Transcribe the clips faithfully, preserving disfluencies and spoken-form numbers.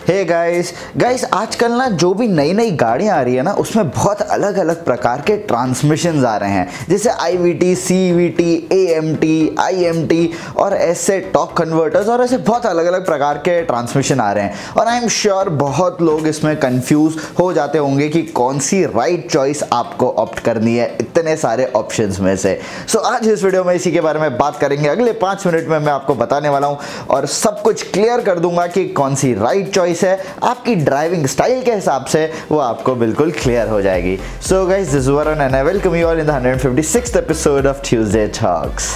Hey guys guys आजकल ना जो भी नई नई गाड़ियाँ आ रही है ना उसमें बहुत अलग अलग प्रकार के ट्रांसमिशंस आ रहे हैं, जैसे I V T, C V T, A M T, I M T और ऐसे टॉर्क कन्वर्टर्स और ऐसे बहुत अलग अलग प्रकार के ट्रांसमिशन आ रहे हैं। और आई एम श्योर बहुत लोग इसमें कंफ्यूज हो जाते होंगे कि कौन सी राइट चॉइस आपको ऑप्ट करनी है इतने सारे ऑप्शंस में से। सो so, आज इस वीडियो में इसी के बारे में बात करेंगे। अगले पाँच मिनट में मैं आपको बताने वाला हूँ और सब कुछ क्लियर कर दूंगा कि कौन सी राइट चॉइस है आपकी ड्राइविंग स्टाइल के हिसाब से, वो आपको बिल्कुल क्लियर हो जाएगी। So guys, this is Varun and I welcome you all in the one hundred fifty sixth episode of Tuesday talks.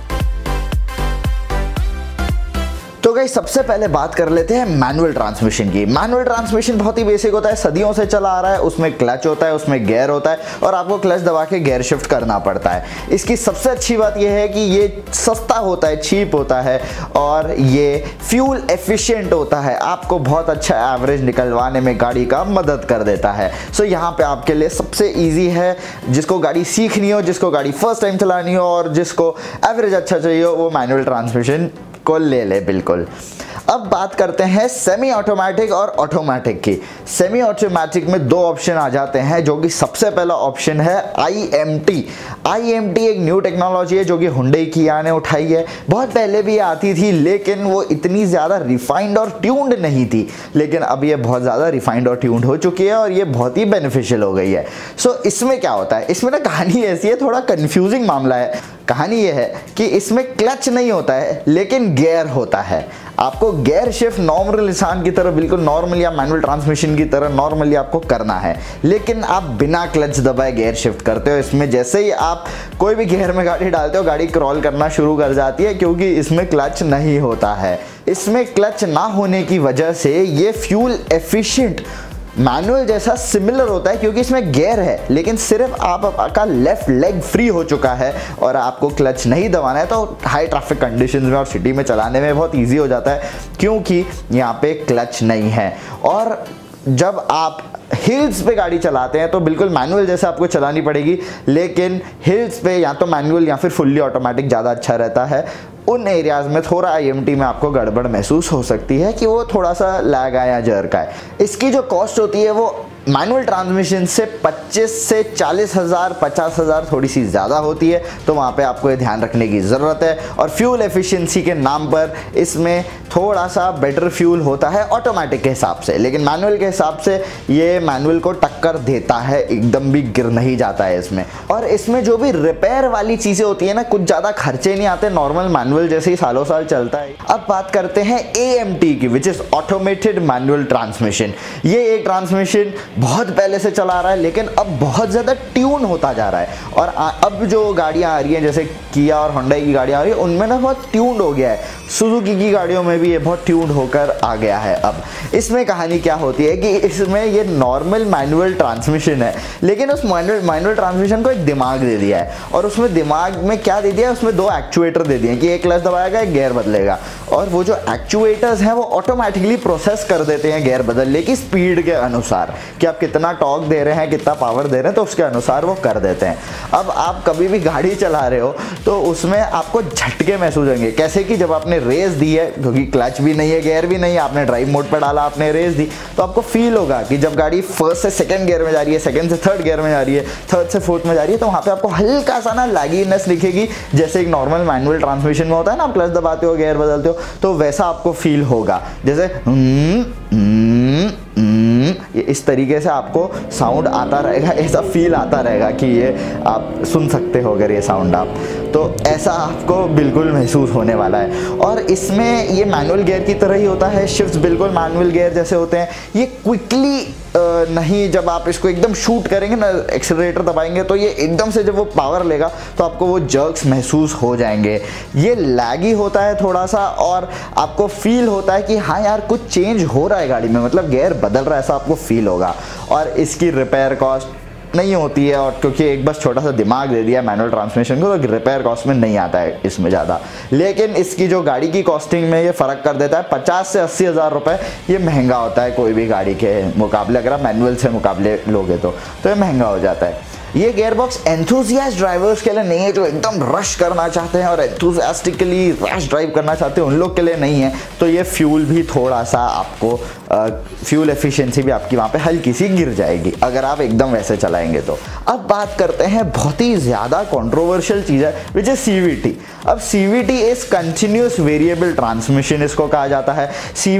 तो गाइस सबसे पहले बात कर लेते हैं मैनुअल ट्रांसमिशन की। मैनुअल ट्रांसमिशन बहुत ही बेसिक होता है, सदियों से चला आ रहा है। उसमें क्लच होता है, उसमें गियर होता है और आपको क्लच दबा के गियर शिफ्ट करना पड़ता है। इसकी सबसे अच्छी बात यह है कि ये सस्ता होता है, चीप होता है और ये फ्यूल एफिशिएंट होता है। आपको बहुत अच्छा एवरेज निकलवाने में गाड़ी का मदद कर देता है। सो यहाँ पे आपके लिए सबसे ईजी है, जिसको गाड़ी सीखनी हो, जिसको गाड़ी फर्स्ट टाइम चलानी हो और जिसको एवरेज अच्छा चाहिए हो, वो मैनुअल ट्रांसमिशन को ले ले बिल्कुल। अब बात करते हैं सेमी ऑटोमेटिक और ऑटोमेटिक की। सेमी ऑटोमेटिक में दो ऑप्शन आ जाते हैं, जो कि सबसे पहला ऑप्शन है I M T. I M T एक न्यू टेक्नोलॉजी है जो कि हुंडई किया ने उठाई है। बहुत पहले भी आती थी लेकिन वो इतनी ज़्यादा रिफाइंड और ट्यून्ड नहीं थी, लेकिन अब ये बहुत ज़्यादा रिफाइंड और ट्यून्ड हो चुकी है और ये बहुत ही बेनिफिशियल हो गई है। सो so, इसमें क्या होता है, इसमें ना कहानी ऐसी है, थोड़ा कंफ्यूजिंग मामला है। कहानी ये है कि इसमें क्लच नहीं होता है लेकिन गियर होता है। आपको गियर शिफ्ट नॉर्मल इंसान की तरह, बिल्कुल नॉर्मल या मैनुअल ट्रांसमिशन की तरह नॉर्मली आपको करना है, लेकिन आप बिना क्लच दबाए गियर शिफ्ट करते हो। इसमें जैसे ही आप कोई भी गियर में गाड़ी डालते हो, गाड़ी क्रॉल करना शुरू कर जाती है, क्योंकि इसमें क्लच नहीं होता है। इसमें क्लच ना होने की वजह से ये फ्यूल एफिशिएंट मैनुअल जैसा सिमिलर होता है, क्योंकि इसमें गियर है लेकिन सिर्फ आप आपका लेफ्ट लेग फ्री हो चुका है और आपको क्लच नहीं दबाना है। तो हाई ट्रैफिक कंडीशंस में और सिटी में चलाने में बहुत इजी हो जाता है, क्योंकि यहाँ पे क्लच नहीं है। और जब आप हिल्स पे गाड़ी चलाते हैं तो बिल्कुल मैनुअल जैसे आपको चलानी पड़ेगी, लेकिन हिल्स पे या तो मैनुअल या फिर फुल्ली ऑटोमेटिक ज़्यादा अच्छा रहता है। उन एरियाज़ में थोड़ा आई एम टी में आपको गड़बड़ महसूस हो सकती है कि वो थोड़ा सा लैग है या जर का है। इसकी जो कॉस्ट होती है वो मैनुअल ट्रांसमिशन से पच्चीस से चालीस हज़ार पचास हज़ार थोड़ी सी ज़्यादा होती है, तो वहाँ पे आपको ये ध्यान रखने की ज़रूरत है। और फ्यूल एफिशिएंसी के नाम पर इसमें थोड़ा सा बेटर फ्यूल होता है ऑटोमेटिक के हिसाब से, लेकिन मैनुअल के हिसाब से ये मैनुअल को टक्कर देता है, एकदम भी गिर नहीं जाता है इसमें। और इसमें जो भी रिपेयर वाली चीज़ें होती है ना, कुछ ज़्यादा खर्चे नहीं आते, नॉर्मल मैनुअल जैसे ही सालों साल चलता है। अब बात करते हैं ए एम टी की, which is automated manual transmission. ये एक ट्रांसमिशन बहुत पहले से चला रहा है लेकिन अब बहुत ज़्यादा ट्यून होता जा रहा है। और अब जो गाड़ियाँ आ रही हैं, जैसे किया और होंडा की गाड़ियाँ आ रही हैं, उनमें ना बहुत ट्यून्ड हो गया है। सुजुकी की गाड़ियों में भी ये बहुत ट्यून्ड होकर आ गया है। अब इसमें कहानी क्या होती है कि इसमें ये नॉर्मल मैनुअल ट्रांसमिशन है, लेकिन उस मैनुअल मैनुअल ट्रांसमिशन को एक दिमाग दे दिया है। और उसमें दिमाग में क्या दे दिया है, उसमें दो एक्चुएटर दे दिए हैं कि एक क्लच दबाएगा, एक गियर बदलेगा। और वो जो एक्चुएटर्स हैं वो ऑटोमेटिकली प्रोसेस कर देते हैं गियर बदलने की स्पीड के अनुसार, कि आप कितना टॉर्क दे रहे हैं, कितना पावर दे रहे हैं, तो उसके अनुसार वो कर देते हैं। अब आप कभी भी गाड़ी चला रहे हो तो उसमें आपको झटके महसूस होंगे। कैसे कि जब आपने रेस दी है, क्योंकि क्लच भी नहीं है, गियर भी नहीं है, आपने ड्राइव मोड पर डाला, आपने रेस दी, तो आपको फील होगा कि जब गाड़ी फर्स्ट से सेकंड गियर में जा रही है, सेकंड से थर्ड गियर में जा रही है, थर्ड से फोर्थ में जा रही है, तो वहाँ पे आपको हल्का सा ना लैगीनेस दिखेगी, जैसे एक नॉर्मल मैनुअल ट्रांसमिशन में होता है ना, आप क्लच दबाते हो, गियर बदलते हो, तो वैसा आपको फील होगा। जैसे हम्म हम्म ये इस तरीके से आपको साउंड आता रहेगा, ऐसा फील आता रहेगा कि ये आप सुन सकते हो अगर ये साउंड आप, तो ऐसा आपको बिल्कुल महसूस होने वाला है। और इसमें ये मैनुअल गियर की तरह ही होता है, शिफ्ट्स बिल्कुल मैनुअल गियर जैसे होते हैं। ये क्विकली नहीं, जब आप इसको एकदम शूट करेंगे ना, एक्सेलरेटर दबाएंगे, तो ये एकदम से जब वो पावर लेगा तो आपको वो जर्क्स महसूस हो जाएंगे। ये लैगी होता है थोड़ा सा और आपको फील होता है कि हाँ यार कुछ चेंज हो रहा है गाड़ी में, मतलब गियर बदल रहा है, ऐसा आपको फील होगा। और इसकी रिपेयर कॉस्ट नहीं होती है, और क्योंकि एक बस छोटा सा दिमाग दे दिया मैनुअल ट्रांसमिशन को, तो रिपेयर कॉस्ट में नहीं आता है इसमें ज़्यादा। लेकिन इसकी जो गाड़ी की कॉस्टिंग में ये फ़र्क कर देता है, पचास से अस्सी हज़ार रुपये ये महंगा होता है कोई भी गाड़ी के मुकाबले, अगर आप मैनुअल से मुकाबले लोगे तो तो ये महंगा हो जाता है। ये गियर बॉक्स एंथुसियास्ट ड्राइवर्स के लिए नहीं है, जो एकदम रश करना चाहते हैं और एंथुसियास्टिकली रश ड्राइव करना चाहते हैं, उन लोग के लिए नहीं है। तो ये फ्यूल भी थोड़ा सा आपको फ्यूल एफिशिएंसी भी आपकी वहाँ पे हल्की सी गिर जाएगी अगर आप एकदम वैसे चलाएंगे तो। अब बात करते हैं बहुत ही ज़्यादा कंट्रोवर्शियल चीज़ है विच इज सीवीटी। अब CVT is continuous variable transmission इसको कहा जाता है।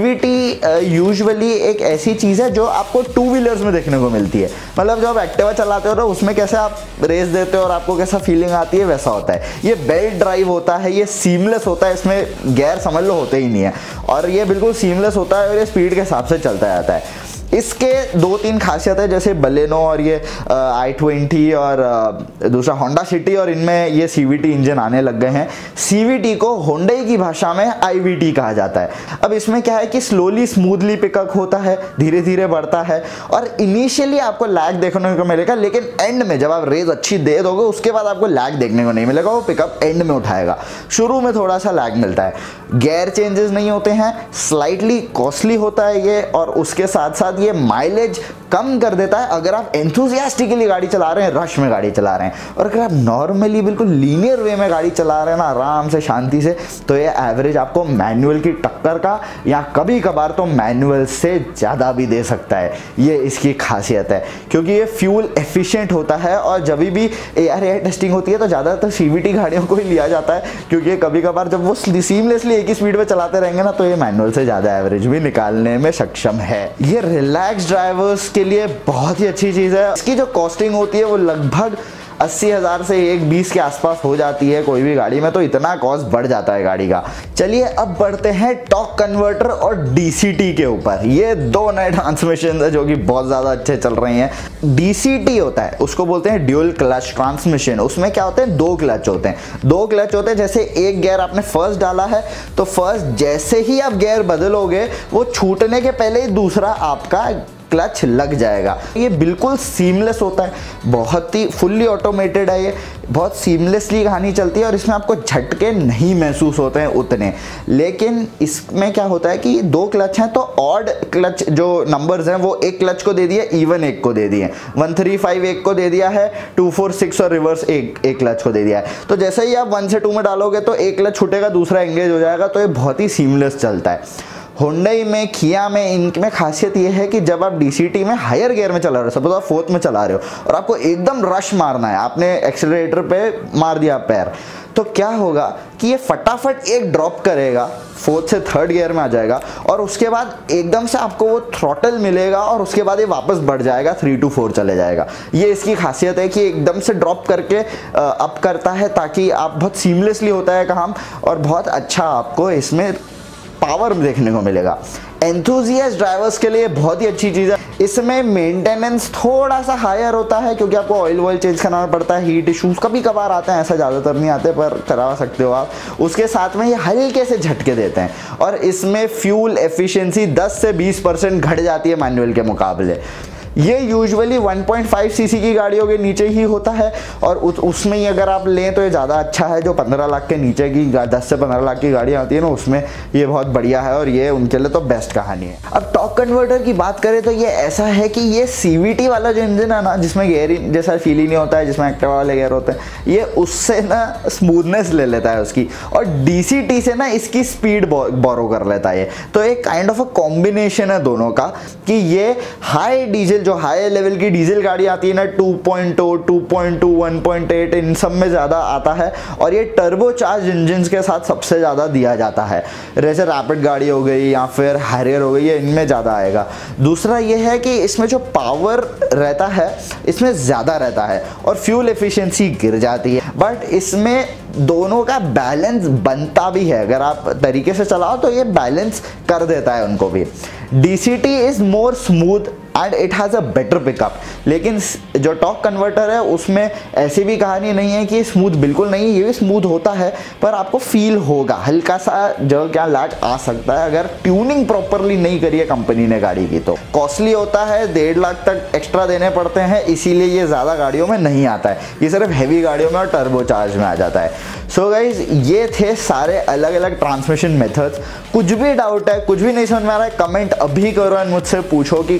सीवीटी यूजुअली एक ऐसी चीज़ है जो आपको टू व्हीलर्स में देखने को मिलती है। मतलब जब आप एक्टिवा चलाते हो तो उसमें कैसे आप रेस देते हो और आपको कैसा फीलिंग आती है वैसा होता है। ये बेल्ट ड्राइव होता है, ये सीमलेस होता है, इसमें गियर समझ लो होते ही नहीं है और ये बिल्कुल सीमलेस होता है और ये स्पीड के हिसाब से चलता जाता है। इसके दो तीन खासियत है, जैसे बलेनो और ये आई ट्वेंटी और आ, दूसरा होंडा सिटी और इनमें ये सीवीटी इंजन आने लग गए हैं। सीवीटी को होंडई की भाषा में आईवीटी कहा जाता है। अब इसमें क्या है कि स्लोली स्मूथली पिकअप होता है, धीरे धीरे बढ़ता है और इनिशियली आपको लैग देखने को मिलेगा, लेकिन एंड में जब आप रेस अच्छी दे दोगे उसके बाद आपको लैग देखने को नहीं मिलेगा, वो पिकअप एंड में उठाएगा। शुरू में थोड़ा सा लैग मिलता है। गियर चेंजेस नहीं होते हैं, स्लाइटली कॉस्टली होता है ये, और उसके साथ साथ ये माइलेज कम कर देता है अगर आप एंथुसियास्टिकली गाड़ी चला रहे हैं, रश में गाड़ी चला रहे हैं। और अगर आप नॉर्मली बिल्कुल लीनियर वे में गाड़ी चला रहे हैं ना, आराम से शांति से, तो ये एवरेज आपको मैनुअल की टक्कर का या कभी कभार तो मैनुअल से ज़्यादा भी दे सकता है। ये इसकी खासियत है क्योंकि ये फ्यूल एफिशिएंट होता है। और जब भी एआर एयर टेस्टिंग होती है तो ज़्यादातर सीवीटी गाड़ियों को ही लिया जाता है, क्योंकि कभी कभार जब वो सीमलेसली एक ही स्पीड में चलाते रहेंगे ना तो ये मैनुअल से ज़्यादा एवरेज भी निकालने में सक्षम है। ये रिलैक्स ड्राइवर्स के लिए बहुत ही अच्छी चीज़ है। इसकी जो कॉस्टिंग होती है वो लगभग अस्सी हज़ार से एक बीस के आसपास हो जाती है कोई भी गाड़ी में, तो इतना कॉस्ट बढ़ जाता है गाड़ी का। चलिए अब बढ़ते हैं टॉर्क कन्वर्टर और डीसीटी के ऊपर। ये दो नए ट्रांसमिशन है जो कि बहुत ज़्यादा अच्छे चल रहे हैं। डीसीटी होता है, उसको बोलते हैं ड्यूल क्लच ट्रांसमिशन। उसमें क्या होते हैं, दो क्लच होते हैं। दो क्लच होते हैं, जैसे एक गियर आपने फर्स्ट डाला है तो फर्स्ट जैसे ही आप गियर बदलोगे वो छूटने के पहले ही दूसरा आपका क्लच लग जाएगा। ये बिल्कुल सीमलेस होता है, बहुत ही फुल्ली ऑटोमेटेड है, ये बहुत सीमलेसली कहानी चलती है और इसमें आपको झटके नहीं महसूस होते हैं उतने। लेकिन इसमें क्या होता है कि दो क्लच हैं तो ऑड क्लच जो नंबर्स हैं वो एक क्लच को दे दिए, इवन एक को दे दिए, वन थ्री फाइव एक को दे दिया है, टू फोर सिक्स और रिवर्स एक एक क्लच को दे दिया है। तो जैसे ही आप वन से टू में डालोगे तो एक क्लच छूटेगा, दूसरा एंगेज हो जाएगा, तो ये बहुत ही सीमलेस चलता है। होंडई में, किया में, इनमें खासियत ये है कि जब आप डीसीटी में हायर गियर में चला रहे हो, सपोज आप फोर्थ में चला रहे हो और आपको एकदम रश मारना है, आपने एक्सीलरेटर पे मार दिया पैर, तो क्या होगा कि ये फटाफट एक ड्रॉप करेगा, फोर्थ से थर्ड गियर में आ जाएगा और उसके बाद एकदम से आपको वो थ्रॉटल मिलेगा और उसके बाद ये वापस बढ़ जाएगा, थ्री टू फोर चले जाएगा। ये इसकी खासियत है कि एकदम से ड्रॉप करके अप करता है ताकि आप बहुत सीमलेसली होता है काम और बहुत अच्छा आपको इसमें पावर देखने को मिलेगा। एंथुसियास्ट ड्राइवर्स के लिए बहुत ही अच्छी चीज़ है। इसमें मेंटेनेंस थोड़ा सा हायर होता है क्योंकि आपको ऑयल वॉयल चेंज करना पड़ता है, हीट इशूज़ कभी कभार आते हैं, ऐसा ज़्यादातर नहीं आते पर करवा सकते हो आप। उसके साथ में ये हल्के से झटके देते हैं और इसमें फ्यूल एफिशिएंसी दस से बीस परसेंट घट जाती है मैनुअल के मुकाबले। ये usually one point five CC की गाड़ियों के नीचे ही होता है और उस उसमें ही अगर आप लें तो ये ज़्यादा अच्छा है। जो पंद्रह लाख के नीचे की दस से पंद्रह लाख की गाड़ियाँ आती है ना, उसमें ये बहुत बढ़िया है और ये उनके लिए तो बेस्ट कहानी है। अब टॉर्क कन्वर्टर की बात करें तो ये ऐसा है कि ये सीवीटी वाला जो इंजन है ना, जिसमें गेयर जैसा फील ही नहीं होता है, जिसमें एक्टिवा वाले गेयर होते हैं, ये उससे ना स्मूथनेस ले लेता है उसकी, और डीसीटी से ना इसकी स्पीड बोरो कर लेता है। तो एक काइंड ऑफ अ कॉम्बिनेशन है दोनों का कि ये हाई डीजल, जो हाई लेवल की डीजल गाड़ी आती है ना, two point O, two point two, one point eight, इन सब में ज़्यादा आता है और ये टर्बो चार्ज इंजन के साथ सबसे ज़्यादा दिया जाता है। जैसे रैपिड गाड़ी हो गई या फिर हैरियर हो गई, ये इनमें ज़्यादा आएगा। दूसरा ये है कि इसमें जो पावर रहता है इसमें ज़्यादा रहता है और फ्यूल एफिशिएंसी गिर जाती है, बट इसमें दोनों का बैलेंस बनता भी है। अगर आप तरीके से चलाओ तो ये बैलेंस कर देता है उनको भी। DCT is more smooth and it has a better pickup. लेकिन जो टॉर्क कन्वर्टर है उसमें ऐसी भी कहानी नहीं है कि स्मूथ बिल्कुल नहीं, ये भी स्मूथ होता है पर आपको फील होगा हल्का सा जो क्या लैग आ सकता है अगर ट्यूनिंग प्रॉपरली नहीं करी है कंपनी ने गाड़ी की। तो कॉस्टली होता है, डेढ़ लाख तक एक्स्ट्रा देने पड़ते हैं, इसीलिए ये ज़्यादा गाड़ियों में नहीं आता है, ये सिर्फ हैवी गाड़ियों में और टर्बो चार्ज में आ जाता है। सो गाइज, ये थे सारे अलग अलग ट्रांसमिशन मेथड्स। कुछ भी डाउट है, कुछ भी नहीं समझ में आ रहा है, कमेंट अभी करो एंड मुझसे पूछो कि कहाँ पे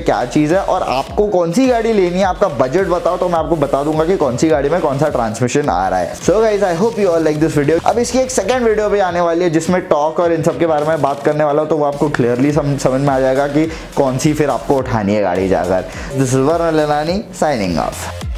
क्या चीज़ है, और आपको कौन सी गाड़ी लेनी है, आपका बजट बताओ तो मैं आपको बता दूंगा कि कौन सी गाड़ी में कौन सा ट्रांसमिशन आ रहा है। So guys I hope you all like this video. अब इसकी एक सेकंड वीडियो भी आने वाली है जिसमें टॉक और इन सब के बारे में बात करने वाला हूं, तो वो आपको क्लियरली समझ में आ जाएगा कि कौन सी फिर आपको उठानी है गाड़ी जाकर। This is Varun Lalani signing of.